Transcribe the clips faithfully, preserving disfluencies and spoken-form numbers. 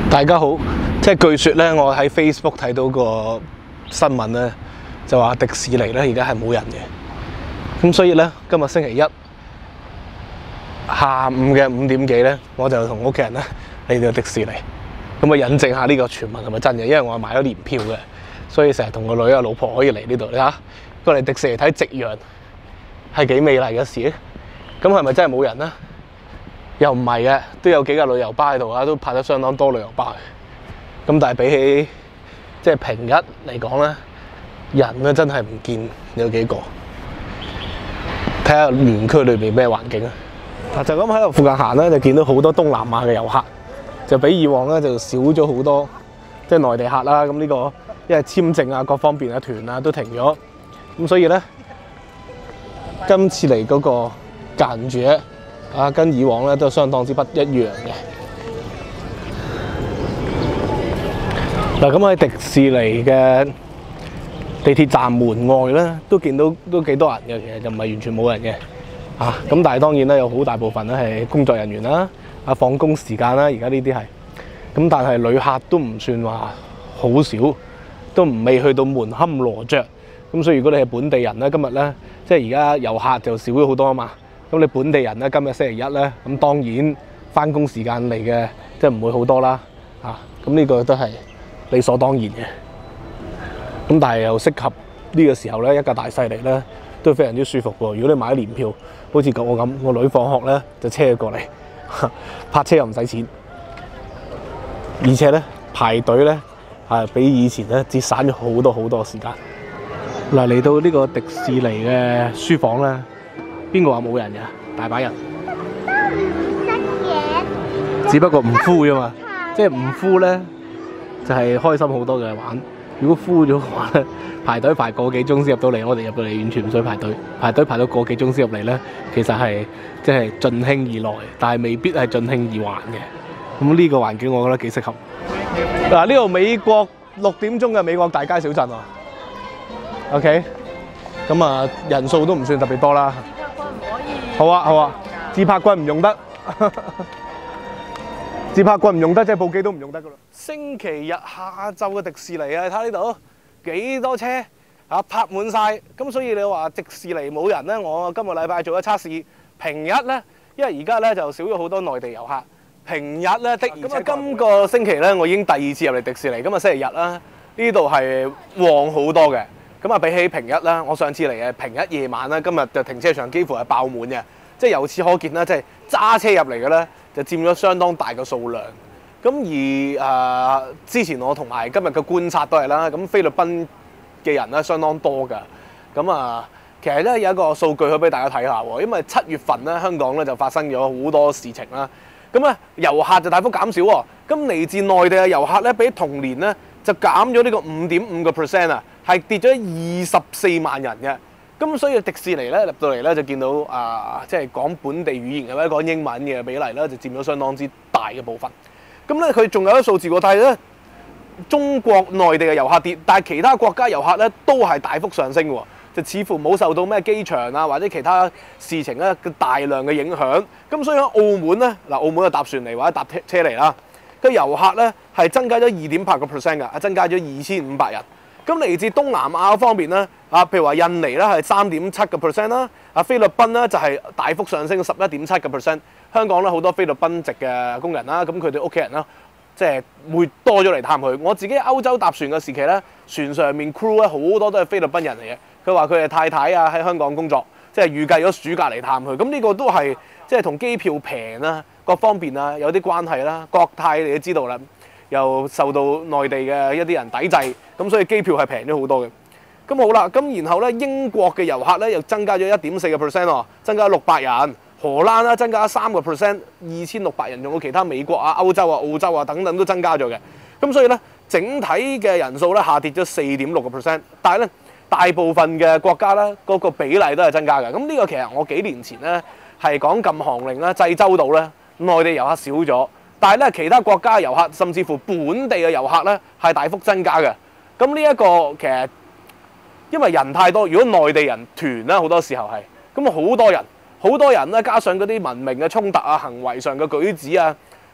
大家好，即係據說咧，我喺 Facebook 睇到個新聞咧，就話迪士尼咧而家係冇人嘅。咁所以咧，今日星期一下午嘅五點幾咧，我就同屋企人咧嚟到迪士尼，咁啊引證下呢個傳聞係咪真嘅？因為我係買咗年票嘅，所以成日同個女啊、老婆可以嚟呢度。你睇下，過嚟迪士尼睇夕陽係幾美麗嘅事。咁係咪真係冇人咧？又唔係嘅，都有幾架旅遊巴喺度啊，都泊咗相當多旅遊巴。咁但係比起即係平日嚟講咧，人咧真係唔見有幾個。睇下園區裏邊咩環境啊！嗱，就咁喺度附近行咧，就見到好多東南亞嘅遊客，就比以往咧就少咗好多，即係內地客啦。咁呢個因為簽證啊、各方面嘅團啊都停咗，咁所以咧今次嚟嗰個間住咧。啊，跟以往咧都相當之不一樣嘅。嗱，咁喺迪士尼嘅地鐵站門外咧，都見到都幾多人嘅，其實就唔係完全冇人嘅。啊，咁但係當然咧，有好大部分咧係工作人員啦，啊放工時間啦，而家呢啲係。咁但係旅客都唔算話好少，都唔未去到門可羅雀。咁所以如果你係本地人咧，今日咧即係而家遊客就少咗好多啊嘛。咁你本地人咧，今日星期一咧，咁當然返工時間嚟嘅，即係唔會好多啦，啊，咁呢個都係理所當然嘅。咁但係又適合呢個時候咧，一架大細嚟咧，都非常之舒服喎。如果你買年票，好似我咁，個女放學咧就車佢過嚟，泊車又唔使錢，而且咧排隊咧係比以前咧節省咗好多好多時間。嗱，嚟到呢個迪士尼嘅書房咧。邊個話冇人㗎？大把人，只不過唔敷啫嘛。即係唔敷咧，就係開心好多嘅玩。如果敷咗嘅話咧，排隊排個幾鐘先入到嚟，我哋入到嚟完全唔使排隊，排隊排到個幾鐘先入嚟咧，其實係即係盡興而來，但係未必係盡興而還嘅。咁呢個環境我覺得幾適合。嗱，呢度美國六點鐘嘅美國大街小鎮啊。OK， 咁啊人數都唔算特別多啦。好啊好啊，自拍棍唔用得，自拍棍唔用得，即係部機都唔用得噶啦。星期日下晝嘅迪士尼啊，睇下呢度幾多車啊，泊滿晒。咁所以你話迪士尼冇人咧，我今個禮拜做咗測試，平日咧，因為而家咧就少咗好多內地遊客，平日咧的而且確。今個星期咧，我已經第二次入嚟迪士尼，今日星期日啦，呢度係旺好多嘅。咁啊，比起平日啦，我上次嚟嘅平日夜晚啦，今日就停車場幾乎係爆滿嘅，即係由此可見啦，即係揸車入嚟嘅咧，就佔咗相當大嘅數量。咁而誒、呃、之前我同埋今日嘅觀察都係啦，咁菲律賓嘅人咧相當多㗎。咁啊，其實咧有一個數據可以俾大家睇下喎，因為七月份咧香港咧就發生咗好多事情啦。咁咧遊客就大幅減少喎，咁嚟自內地嘅遊客咧比同年咧就減咗呢個五點五個 percent 啊。係跌咗二十四萬人嘅，咁所以迪士尼咧入到嚟咧就見到啊，即係講本地語言或者講英文嘅比例咧就佔咗相當之大嘅部分。咁咧佢仲有啲數字喎，但係咧中國內地嘅遊客跌，但係其他國家遊客咧都係大幅上升喎，就似乎冇受到咩機場啊或者其他事情咧嘅大量嘅影響。咁所以喺澳門咧，嗱澳門就搭船嚟或者搭車嚟啦，個遊客咧係增加咗二點八個 percent 㗎，增加咗二千五百人。咁嚟自東南亞方面咧，啊，譬如話印尼咧係三點七個 percent 啦，啊菲律賓咧就係大幅上升十一點七個 percent。香港咧好多菲律賓籍嘅工人啦，咁佢哋屋企人啦，即係會多咗嚟探佢。我自己喺歐洲搭船嘅時期咧，船上面 crew 咧好多都係菲律賓人嚟嘅。佢話佢哋太太啊喺香港工作，即係預計咗暑假嚟探佢。咁呢個都係即係同機票平啊，各方面啊有啲關係啦。國泰你都知道啦。又受到內地嘅一啲人抵制，咁所以機票係平咗好多嘅。咁好啦，咁然後咧英國嘅遊客咧又增加咗一點四個 percent 喎，增加六百人。荷蘭啦增加三個 percent， 二千六百人，仲有其他美國啊、歐洲啊、澳洲啊等等都增加咗嘅。咁所以咧整體嘅人數咧下跌咗四點六個 percent， 但係咧大部分嘅國家咧嗰個比例都係增加嘅。咁呢個其實我幾年前咧係講禁航令啦，濟州島咧內地遊客少咗。但係咧，其他國家嘅遊客，甚至乎本地嘅遊客咧，係大幅增加嘅。咁呢一個其實因為人太多，如果內地人團咧，好多時候係咁好多人，好多人咧，加上嗰啲文明嘅衝突啊、行為上嘅舉止啊，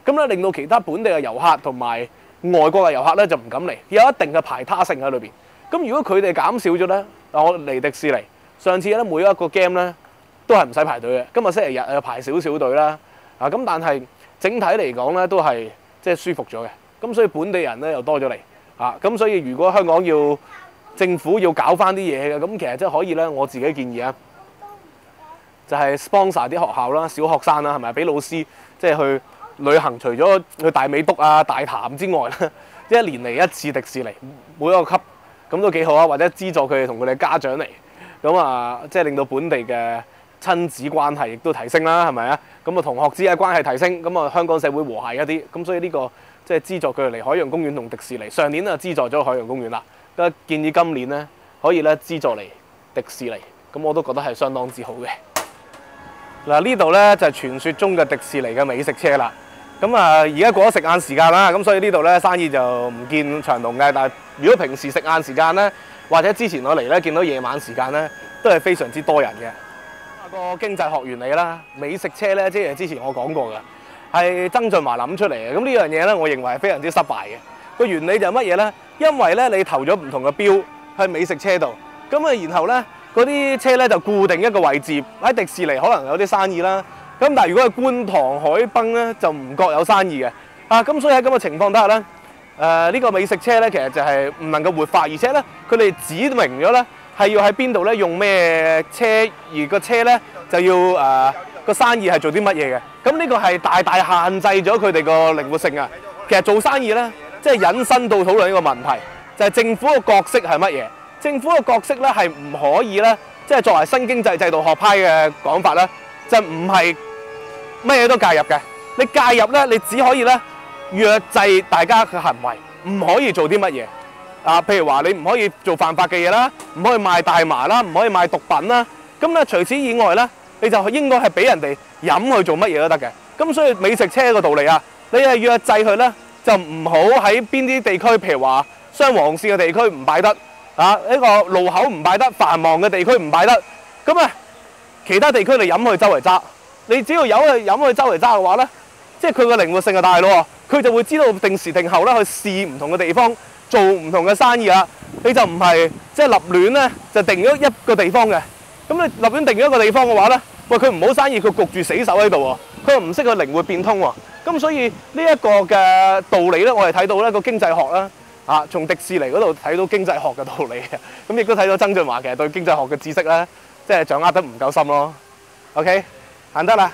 咁咧令到其他本地嘅遊客同埋外國嘅遊客咧就唔敢嚟，有一定嘅排他性喺裏邊。咁如果佢哋減少咗咧，我嚟迪士尼上次咧每一個 game 咧都係唔使排隊嘅，今日星期日又排少少隊啦。啊咁，但係整體嚟講咧都係即係舒服咗嘅。咁所以本地人咧又多咗嚟啊。咁所以如果香港要政府要搞翻啲嘢嘅，咁其實即係可以咧，我自己建議啊，就係 sponsor 啲學校啦、小學生啦，係咪俾老師即係去旅行，除咗去大美督啊、大潭之外咧，一年嚟一次迪士尼，每一個級咁都幾好啊。或者資助佢哋同佢哋家長嚟，咁啊，即係令到本地嘅親子關係亦都提升啦，係咪啊？咁啊，同學之間關係提升，咁啊，香港社會和諧一啲。咁所以呢個即係資助佢哋嚟海洋公園同迪士尼。上年啊資助咗海洋公園啦，咁建議今年咧可以咧資助嚟迪士尼，咁我都覺得係相當之好嘅。嗱，呢度咧就係傳說中嘅迪士尼嘅美食車啦。咁啊，而家過咗食晏時間啦，咁所以呢度咧生意就唔見長龍嘅。但係如果平時食晏時間咧，或者之前我嚟咧見到夜晚時間咧，都係非常之多人嘅。個經濟學原理啦，美食車咧，即係之前我講過嘅，係曾俊華諗出嚟嘅。咁呢樣嘢咧，我認為係非常之失敗嘅。個原理就係乜嘢咧？因為咧你投咗唔同嘅標喺美食車度，咁啊然後咧嗰啲車咧就固定一個位置喺迪士尼，可能有啲生意啦。咁但係如果係觀塘海濱咧，就唔覺有生意嘅。啊，咁所以喺咁嘅情況底下咧，誒、呃、呢、呢個美食車咧，其實就係唔能夠活化，而且咧佢哋指明咗咧係要喺邊度咧用咩車，而個車咧就要誒個、呃、生意係做啲乜嘢嘅。咁呢個係大大限制咗佢哋個靈活性啊。其實做生意咧，即係引申到討論呢個問題，就係、是、政府嘅角色係乜嘢？政府嘅角色咧係唔可以咧，即係作為新經濟制度學派嘅講法咧，就唔係乜嘢都介入嘅。你介入咧，你只可以咧約制大家嘅行為，唔可以做啲乜嘢啊？譬如話你唔可以做犯法嘅嘢啦，唔可以賣大麻啦，唔可以賣毒品啦。咁咧除此以外咧，你就應該係俾人哋飲去做乜嘢都得嘅。咁所以美食車個道理啊，你係約制佢咧，就唔好喺邊啲地區，譬如話雙黃線嘅地區唔擺得啊，呢個路口唔擺得，繁忙嘅地區唔擺得。咁啊，其他地區你飲去周圍揸，你只要有去飲去周圍揸嘅話咧，即係佢個靈活性就大咯。佢就會知道定時定候咧去試唔同嘅地方，做唔同嘅生意啦。你就唔係即係立亂咧，就定咗一個地方嘅。咁你立亂定咗一個地方嘅話咧，喂，佢唔好生意，佢焗住死守喺度喎。佢又唔識去靈活變通喎。咁所以呢一個嘅道理咧，我哋睇到咧個經濟學啦，啊，從迪士尼嗰度睇到經濟學嘅道理嘅。咁亦都睇到曾俊華其實對經濟學嘅知識咧，即係掌握得唔夠深咯。OK， 行得啦。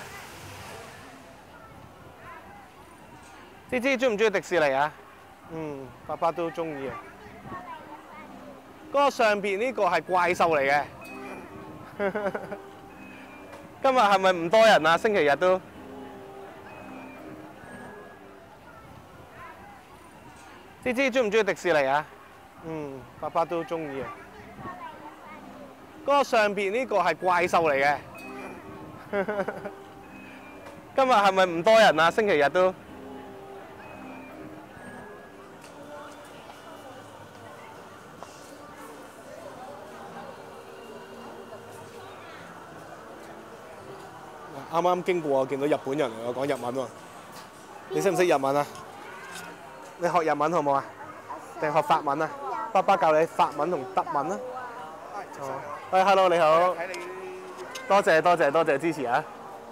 芝芝中唔中意迪士尼啊？嗯，爸爸都中意啊。嗰個上邊呢個係怪獸嚟嘅。今日係咪唔多人啊？星期日都。芝芝中唔中意迪士尼啊？嗯，爸爸都中意啊。嗰個上邊呢個係怪獸嚟嘅。今日係咪唔多人啊？星期日都。啱啱經過，見到日本人嚟，我講日文喎。你識唔識日文啊？你學日文好唔好啊？定學法文啊？爸爸教你法文同德文啊。哦，喂 ，hello 你好。多謝多謝多謝支持啊！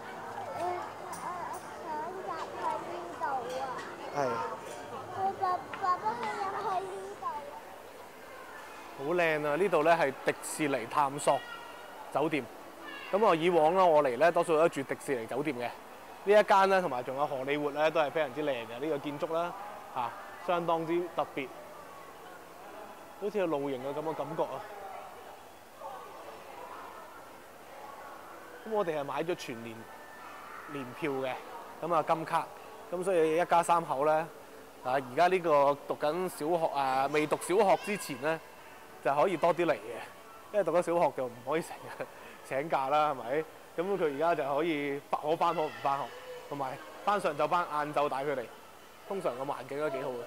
係。爸爸爸想入去呢度。好靚啊！呢度咧係迪士尼探索酒店。咁啊，以往啦，我嚟咧多數都住迪士尼酒店嘅。呢一間咧，同埋仲有荷里活咧，都係非常之靚嘅。呢個建築啦，嚇，相當之特別，好似有露營嘅咁嘅感覺啊！咁我哋係買咗全年年票嘅，咁啊金卡，咁所以一家三口咧，啊而家呢個讀緊小學啊，未讀小學之前咧，就可以多啲嚟嘅，因為讀緊小學就唔可以成日請假啦，係咪？咁佢而家就可以可返學唔返學，同埋返上晝班，晏晝帶佢哋。通常個環境都幾好嘅。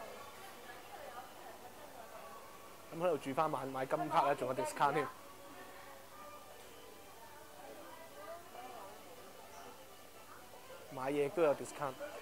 咁喺度住返晚買金卡咧，仲有 discount 添。買嘢都有 discount。